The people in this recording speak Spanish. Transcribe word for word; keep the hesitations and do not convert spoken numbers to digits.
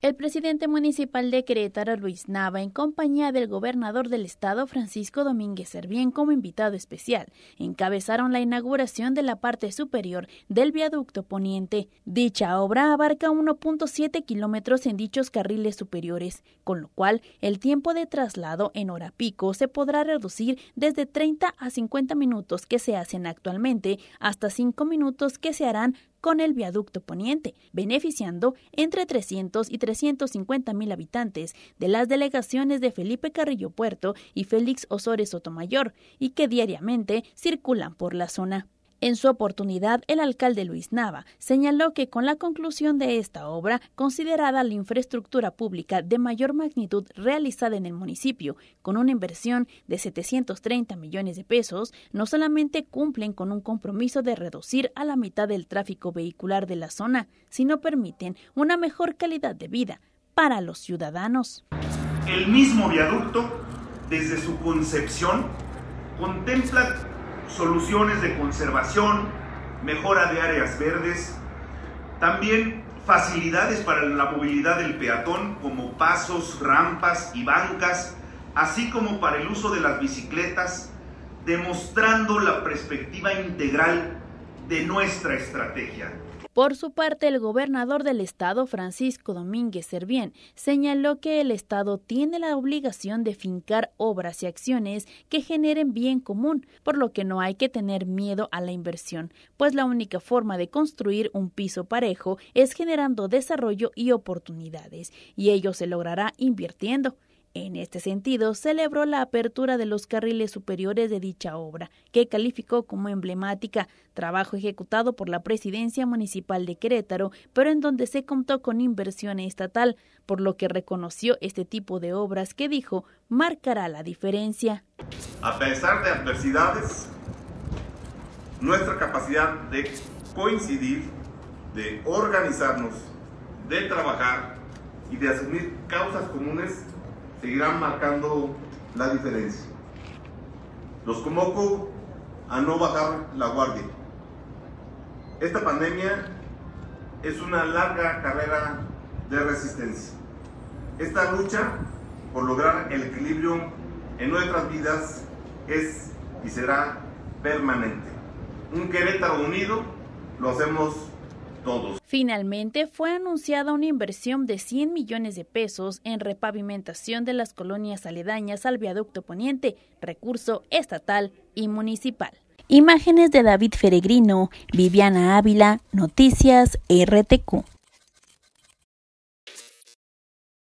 El presidente municipal de Querétaro, Luis Nava, en compañía del gobernador del estado, Francisco Domínguez Servién, como invitado especial, encabezaron la inauguración de la parte superior del viaducto poniente. Dicha obra abarca uno punto siete kilómetros en dichos carriles superiores, con lo cual el tiempo de traslado en hora pico se podrá reducir desde treinta a cincuenta minutos que se hacen actualmente hasta cinco minutos que se harán con el viaducto poniente, beneficiando entre trescientos y trescientos cincuenta mil habitantes de las delegaciones de Felipe Carrillo Puerto y Félix Osores Sotomayor, y que diariamente circulan por la zona. En su oportunidad, el alcalde Luis Nava señaló que con la conclusión de esta obra, considerada la infraestructura pública de mayor magnitud realizada en el municipio, con una inversión de setecientos treinta millones de pesos, no solamente cumplen con un compromiso de reducir a la mitad el tráfico vehicular de la zona, sino permiten una mejor calidad de vida para los ciudadanos. El mismo viaducto, desde su concepción, contempla soluciones de conservación, mejora de áreas verdes, también facilidades para la movilidad del peatón como pasos, rampas y bancas, así como para el uso de las bicicletas, demostrando la perspectiva integral de nuestra estrategia. Por su parte, el gobernador del estado, Francisco Domínguez Servién, señaló que el estado tiene la obligación de fincar obras y acciones que generen bien común, por lo que no hay que tener miedo a la inversión, pues la única forma de construir un piso parejo es generando desarrollo y oportunidades, y ello se logrará invirtiendo. En este sentido, celebró la apertura de los carriles superiores de dicha obra, que calificó como emblemática, trabajo ejecutado por la Presidencia Municipal de Querétaro, pero en donde se contó con inversión estatal, por lo que reconoció este tipo de obras que dijo marcará la diferencia. A pesar de adversidades, nuestra capacidad de coincidir, de organizarnos, de trabajar y de asumir causas comunes seguirán marcando la diferencia. Los convoco a no bajar la guardia. Esta pandemia es una larga carrera de resistencia. Esta lucha por lograr el equilibrio en nuestras vidas es y será permanente. Un Querétaro unido lo hacemos todos. Finalmente, fue anunciada una inversión de cien millones de pesos en repavimentación de las colonias aledañas al viaducto poniente, recurso estatal y municipal. Imágenes de David Feregrino, Viviana Ávila, Noticias R T Q.